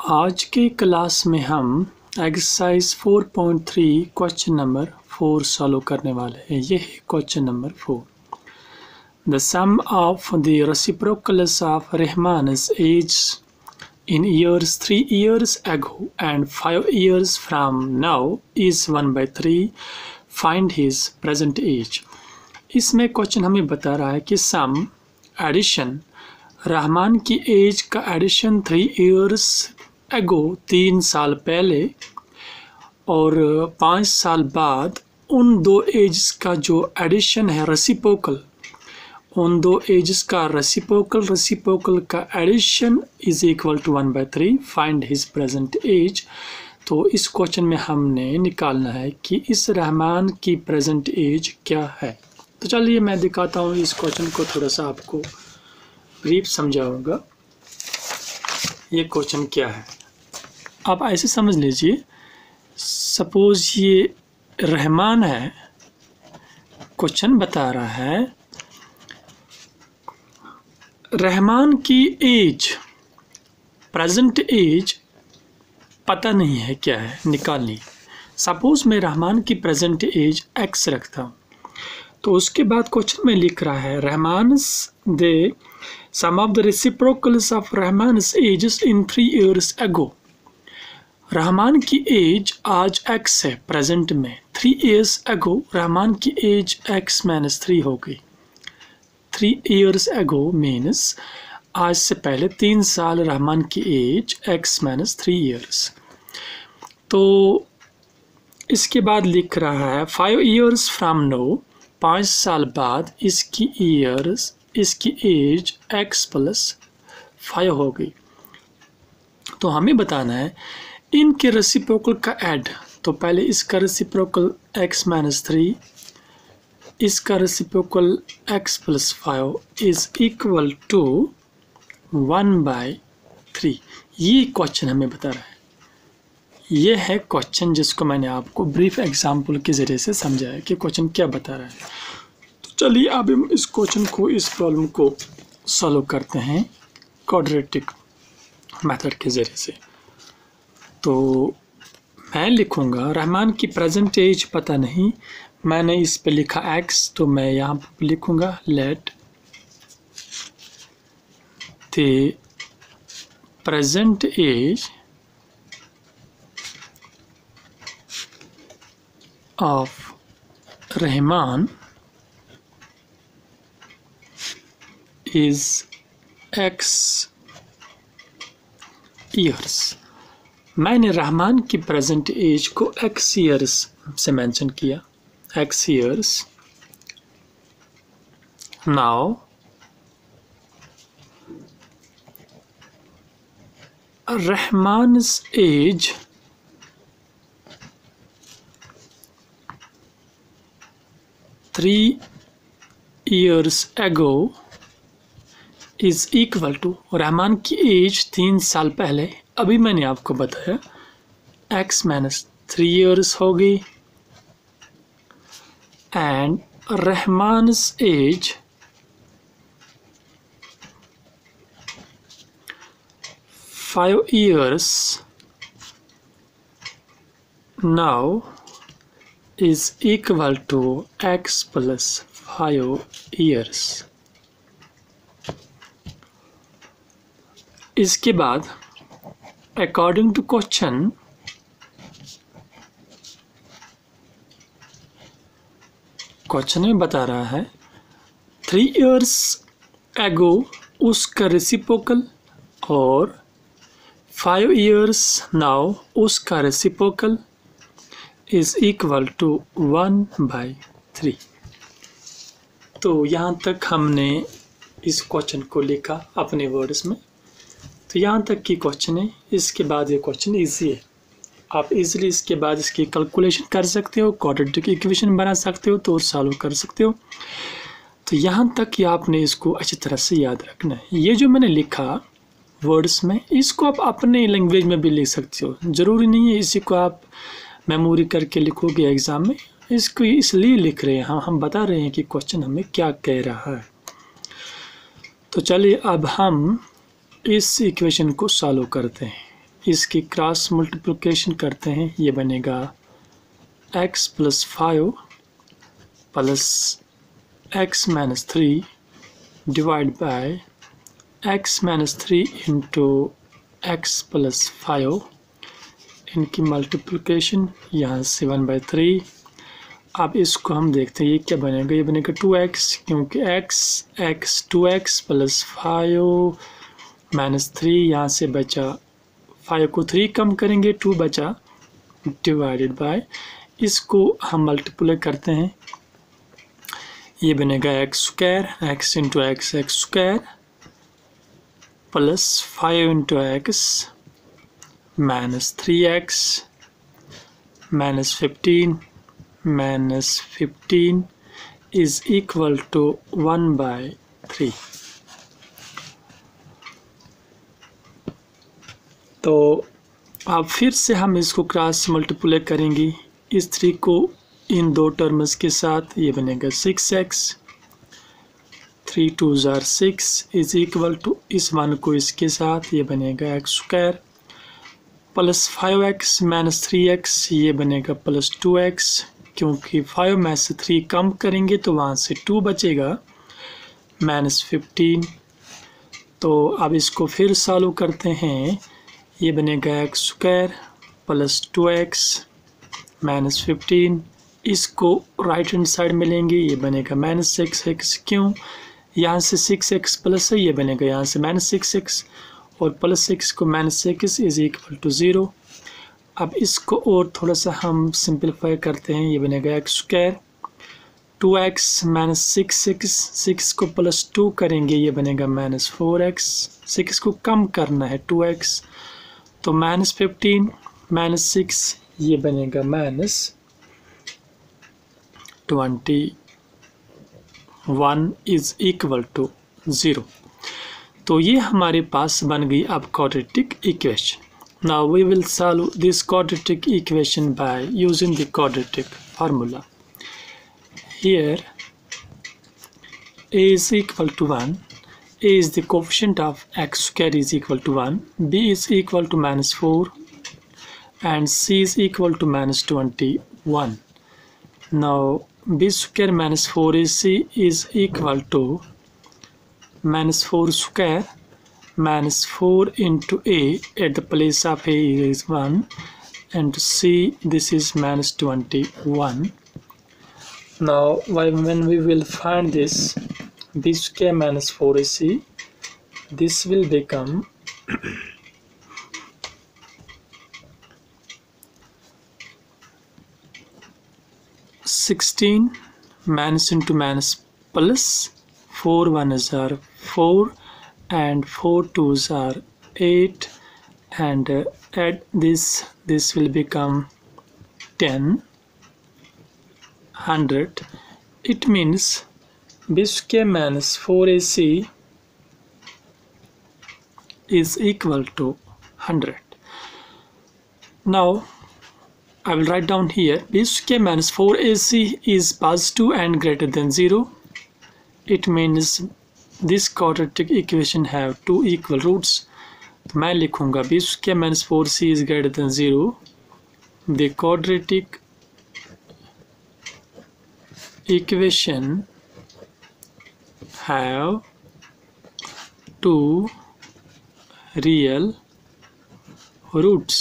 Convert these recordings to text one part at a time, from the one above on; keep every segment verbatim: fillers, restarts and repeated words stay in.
आज के क्लास में हम exercise four point three question number four solve करने वाले हैं। ये है question number four. The sum of the reciprocals of Rahman's age in years three years ago and five years from now is one by three. Find his present age. इसमें question हमें बता रहा है कि सम एडिशन रहमान की एज का addition three years ago तीन साल पहले और पाँच साल बाद उन दो एज का जो एडिशन है रेसिप्रोकल, उन दो एजेस का रेसिप्रोकल रेसिप्रोकल का addition is equal to one by three. Find his present age. तो इस क्वेश्चन में हमने निकालना है कि इस रहमान की प्रेजेंट एज क्या है। तो चलिए मैं दिखाता हूँ इस क्वेश्चन को, थोड़ा सा आपको ब्रीफ समझाऊंगा ये क्वेश्चन क्या है। आप ऐसे समझ लीजिए, सपोज ये रहमान है, क्वेश्चन बता रहा है रहमान की एज, प्रेजेंट एज पता नहीं है क्या है, निकालनी। सपोज मैं रहमान की प्रेजेंट एज एक्स रखता हूँ, तो उसके बाद क्वेश्चन में लिख रहा है रहमान's the sum of the reciprocals of रहमान's ages in three years ago। Rahman की एज आज एक्स है प्रेजेंट में, थ्री इयर्स एगो रहमान की एज एक्स माइनस थ्री हो गई। थ्री इयर्स एगो मीन्स आज से पहले तीन साल रहमान की age x minus three years. तो इसके बाद लिख रहा है फाइव ईयर्स फ्राम नो, पाँच साल बाद इसकी ईयर्स इसकी एज एक्स प्लस फाइव हो गई। तो हमें बताना है इनके रेसिप्रोकल का ऐड। तो पहले इसका रेसिप्रोकल एक्स माइनस थ्री, इसका reciprocal x plus five is equal to one by three. ये क्वेश्चन हमें बता रहा है। ये है क्वेश्चन जिसको मैंने आपको ब्रीफ एग्जाम्पल के ज़रिए से समझाया कि क्वेश्चन क्या बता रहा है। तो चलिए अब हम इस क्वेश्चन को, इस प्रॉब्लम को सॉल्व करते हैं क्वाड्रेटिक मेथड के ज़रिए से। तो मैं लिखूँगा रहमान की प्रेजेंट एज पता नहीं, मैंने इस पे लिखा x, तो मैं यहाँ पर लिखूँगा let the present age of Rahman is x years. मैंने रहमान की प्रेजेंट एज को x ईयर्स से मेंशन किया, x years. Now Rahman's age three years ago is equal to, Rahman की एज तीन साल पहले, अभी मैंने आपको बताया x माइनस थ्री ईयर्स हो गई, and Rahman's age five years now is equal to x plus five years। इसके बाद according to question क्वेश्चन में बता रहा है थ्री इयर्स एगो उसका रेसिप्रोकल और फाइव इयर्स नाउ उसका reciprocal is equal to one by three. तो यहाँ तक हमने इस क्वेश्चन को लिखा अपने वर्ड्स में। तो यहाँ तक की क्वेश्चन है। इसके बाद ये क्वेश्चन इजी है, आप इजीली इसके बाद इसकी कैलकुलेशन कर सकते हो, क्वाड्रेटिक इक्वेशन बना सकते हो, तो सॉल्व कर सकते हो। तो यहाँ तक ये आपने इसको अच्छी तरह से याद रखना है। ये जो मैंने लिखा वर्ड्स में, इसको आप अपने लैंग्वेज में भी लिख सकते हो, ज़रूरी नहीं है इसी को आप मेमोरी करके लिखोगे एग्ज़ाम में। इसको इसलिए लिख रहे हैं हम हम बता रहे हैं कि क्वेश्चन हमें क्या कह रहा है। तो चलिए अब हम इस इक्वेशन को सॉल्व करते हैं। इसकी क्रॉस मल्टीप्लिकेशन करते हैं, ये बनेगा x plus five plus x minus three divide by x minus three into x plus five, इनकी मल्टीप्लिकेशन यहाँ से वन बाई थ्री। अब इसको हम देखते हैं ये क्या बनेगा, ये बनेगा टू एक्स, क्योंकि x x two x plus five minus three, यहाँ से बचा फाइव को थ्री कम करेंगे टू बचा, डिवाइडेड बाय इसको हम मल्टीप्लाई करते हैं, ये बनेगा x square, x into x x square plus five into x minus three x minus fifteen minus fifteen is equal to one by three. तो अब फिर से हम इसको क्रॉस मल्टीप्लाई करेंगे, इस थ्री को इन दो टर्म्स के साथ, ये बनेगा six x, three two are six is equal to इस वन को इसके साथ, ये बनेगा x square plus five x minus three x, ये बनेगा प्लस टू एक्स, क्योंकि फाइव में से थ्री कम करेंगे तो वहाँ से टू बचेगा माइनस फिफ्टीन। तो अब इसको फिर सॉल्व करते हैं, ये बनेगा x square plus two x minus fifteen, इसको राइट हैंड साइड में लेंगे, ये बनेगा माइनस सिक्स एक्स, क्यों यहाँ से सिक्स एक्स प्लस है, ये बनेगा यहाँ से माइनस सिक्स एक्स, और प्लस सिक्स को minus six is equal to zero. अब इसको और थोड़ा सा हम सिंपलीफाई करते हैं, ये बनेगा x square two x minus six six, six को प्लस टू करेंगे, ये बनेगा माइनस फोर एक्स, सिक्स को कम करना है टू एक्स, तो माइनस फिफ्टीन माइनस सिक्स, ये बनेगा minus twenty one is equal to zero. तो ये हमारे पास बन गई अब quadratic equation. Now we will solve this quadratic equation by using the quadratic formula. Here a is equal to one, a is the coefficient of x square is equal to one, b is equal to minus four, and c is equal to minus twenty-one. Now b square minus four ac is equal to minus four square minus four into a, at the place of a is one, and c this is minus twenty-one. Now when we will find this b square minus four a c, this will become sixteen minus into minus plus four ones are four and four twos are eight, and uh, add this, this will become ten, one hundred. It means b square minus four a c is equal to one hundred. Now I will write down here b square minus four a c is positive and greater than zero. It means this quadratic equation have two equal roots. तो मैं लिखूंगा b square minus four c is greater than zero. The quadratic equation have two real roots.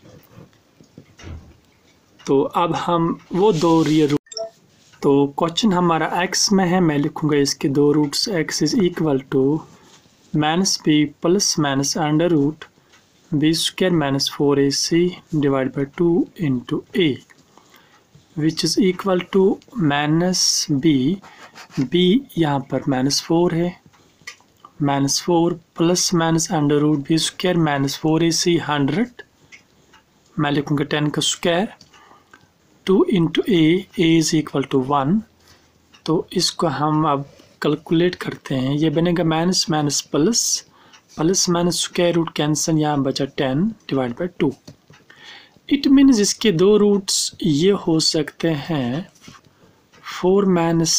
तो अब हम वो दो real root, तो question हमारा x में है, मैं लिखूंगा इसके दो roots, x is equal to minus b plus minus under root b square minus four a c divide by two into a, which is equal to minus b, b यहाँ पर minus four है, minus four plus minus under root b square minus four a c hundred, मैं लिखूंगा ten का square, two into A, a is equal to one. तो इसको हम अब कैलकुलेट करते हैं, ये बनेगा minus minus plus, plus minus square root cancel, यहाँ बचा ten divide by two. It means इसके दो रूट्स ये हो सकते हैं four minus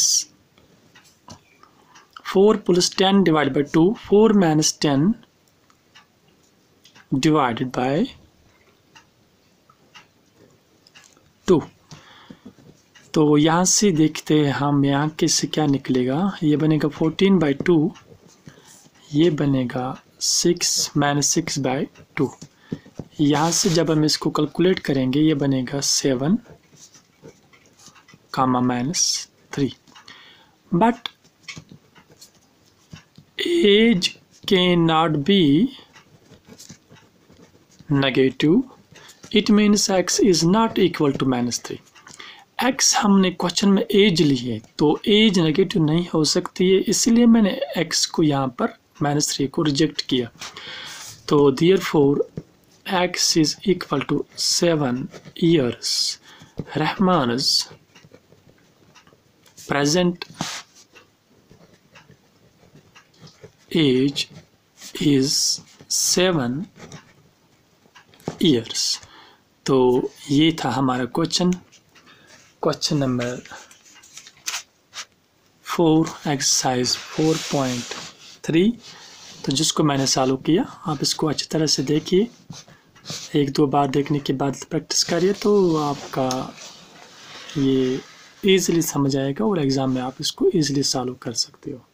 four plus ten divide by two, four minus ten divided by two. तो यहाँ से देखते हैं हम, यहाँ किससे क्या निकलेगा। ये बनेगा फोर्टीन बाई टू, ये बनेगा six minus six by two. यहाँ से जब हम इसको कैलकुलेट करेंगे ये बनेगा seven comma minus three. But age can not be negative, it means x is not equal to minus three. X हमने क्वेश्चन में एज ली है तो एज नेगेटिव नहीं हो सकती है, इसलिए मैंने एक्स को यहाँ पर माइनस थ्री को रिजेक्ट किया। तो therefore x is equal to seven years. Rahman's present age is seven years। तो ये था हमारा question, question number four, exercise four point three. तो जिसको मैंने सॉल्व किया, आप इसको अच्छी तरह से देखिए, एक दो बार देखने के बाद प्रैक्टिस करिए तो आपका ये ईज़िली समझ आएगा और एग्ज़ाम में आप इसको ईज़िली सॉल्व कर सकते हो।